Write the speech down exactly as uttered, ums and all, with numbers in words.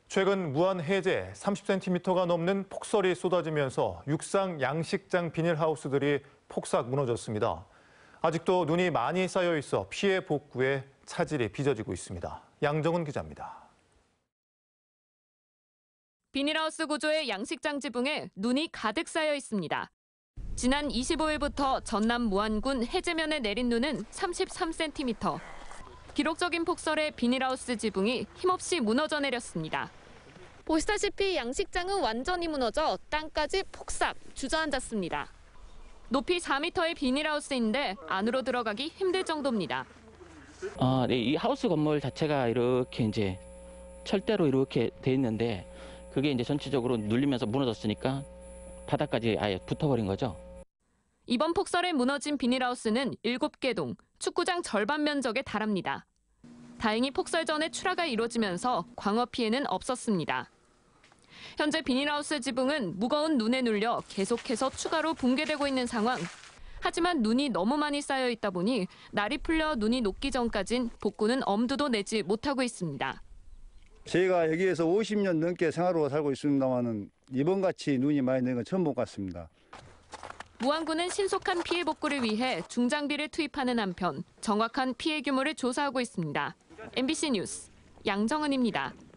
최근 무안 해제 삼십 센티미터가 넘는 폭설이 쏟아지면서 육상 양식장 비닐하우스들이 폭삭 무너졌습니다. 아직도 눈이 많이 쌓여 있어 피해 복구에 차질이 빚어지고 있습니다. 양정은 기자입니다. 비닐하우스 구조의 양식장 지붕에 눈이 가득 쌓여 있습니다. 지난 이십오일부터 전남 무안군 해제면에 내린 눈은 삼십삼 센티미터. 기록적인 폭설에 비닐하우스 지붕이 힘없이 무너져 내렸습니다. 보시다시피 양식장은 완전히 무너져 땅까지 폭삭 주저앉았습니다. 높이 사 미터의 비닐하우스인데 안으로 들어가기 힘들 정도입니다. 아, 네, 이 하우스 건물 자체가 이렇게 이제 철대로 이렇게 돼 있는데 그게 이제 전체적으로 눌리면서 무너졌으니까 바닥까지 아예 붙어버린 거죠. 이번 폭설에 무너진 비닐하우스는 일곱 개 동, 축구장 절반 면적에 달합니다. 다행히 폭설 전에 출하가 이루어지면서 광어 피해는 없었습니다. 현재 비닐하우스 지붕은 무거운 눈에 눌려 계속해서 추가로 붕괴되고 있는 상황. 하지만 눈이 너무 많이 쌓여 있다 보니 날이 풀려 눈이 녹기 전까진 복구는 엄두도 내지 못하고 있습니다. 저희가 여기에서 오십 년 넘게 생활하고 살고 있습니다만은 이번같이 눈이 많이 내린 건 처음 본 것 같습니다. 무안군은 신속한 피해 복구를 위해 중장비를 투입하는 한편 정확한 피해 규모를 조사하고 있습니다. 엠비씨 뉴스 양정은입니다.